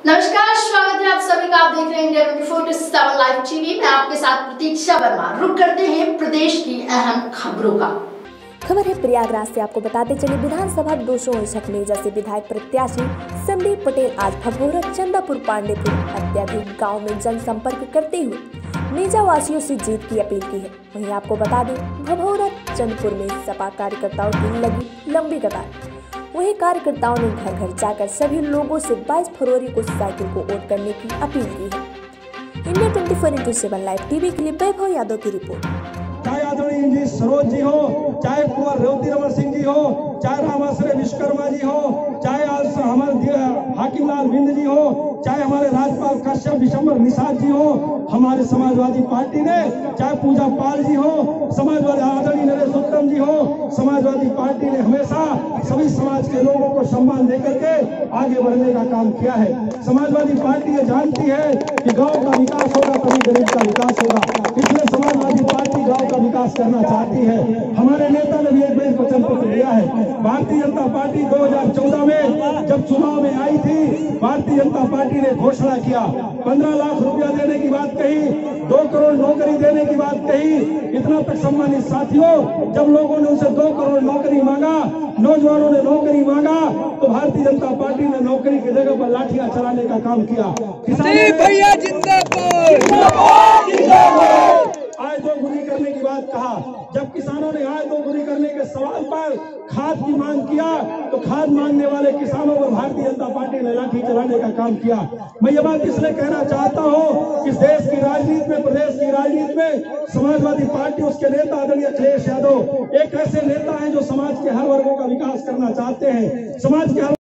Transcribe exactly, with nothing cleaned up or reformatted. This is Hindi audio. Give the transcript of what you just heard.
नमस्कार, स्वागत है आप सभी का। आप देख रहे हैं India twenty four seven live TV. मैं आपके साथ प्रतीक्षा वर्मा। रुक करते हैं प्रदेश की अहम खबरों का। खबर है प्रयागराज से। आपको बताते चले, विधानसभा दो सौ उनसठ में जैसे विधायक प्रत्याशी संदीप पटेल आज भभौरा चंदापुर पांडेपुर अत्याधिक गांव में जनसंपर्क करते हुए मेजा वासियों से जीत की अपील की है। वहीं आपको बता दें, भभौरा चंदपुर में सपा कार्यकर्ताओं की लगी लंबी कतार। वहीं कार्यकर्ताओं ने घर घर जाकर सभी लोगों से बाईस फरवरी को साइकिल को वोट करने की अपील की है। India twenty four into seven live TV के लिए वैभव यादव की रिपोर्ट। चाहे आदरणीय इंजी सरोज जी हो, चाहे कुंवर रेवती रमन सिंह जी हो, चाहे रामाश्रय विश्वकर्मा जी हो, चाहे हमारे हाकिम लाल बिंद जी हो, चाहे हमारे राज्यपाल कश्यप विशंबर निषाद जी हो, हमारे समाजवादी पार्टी ने चाहे पूजा पाल जी हो, समाजवादी आदरणीय नरेश उत्तम जी हो, समाजवादी पार्टी ने हमेशा सभी समाज के लोगों को सम्मान देकर के आगे बढ़ने का काम किया है। समाजवादी पार्टी ये जानती है कि गांव का विकास होगा तभी गरीब का विकास होगा, इसलिए समाजवादी पार्टी गांव का विकास करना चाहती है। हमारे नेता ने भी एक बेच वचन पत्र दिया है। भारतीय जनता पार्टी दो हजार चौदह में जब चुनाव में आई थी, भारतीय जनता पार्टी ने घोषणा किया, पंद्रह लाख रुपया देने की बात कही, दो करोड़ नौकरी देने की बात कही। इतना तक सम्मानित साथियों, जब लोगों ने उनसे दो करोड़ नौकरी मांगा, नौजवानों ने नौकरी मांगा, तो भारतीय जनता पार्टी ने नौकरी की जगह पर लाठियां चलाने का काम किया। भैया जिंदाबाद, आय दोगुनी करने की बात कहा। जब किसानों ने आय दोगुनी करने के सवाल पर खाद की मांग किया, तो खाद मांगने वाले किसानों पर भारतीय जनता पार्टी ने लाठी चलाने का काम किया। मैं ये बात इसलिए कहना चाहता हूँ कि देश की राजनीति में, प्रदेश की राजनीति में समाजवादी पार्टी, उसके नेता आदरणीय अखिलेश यादव एक ऐसे नेता हैं जो समाज के हर वर्गों का विकास करना चाहते हैं। समाज के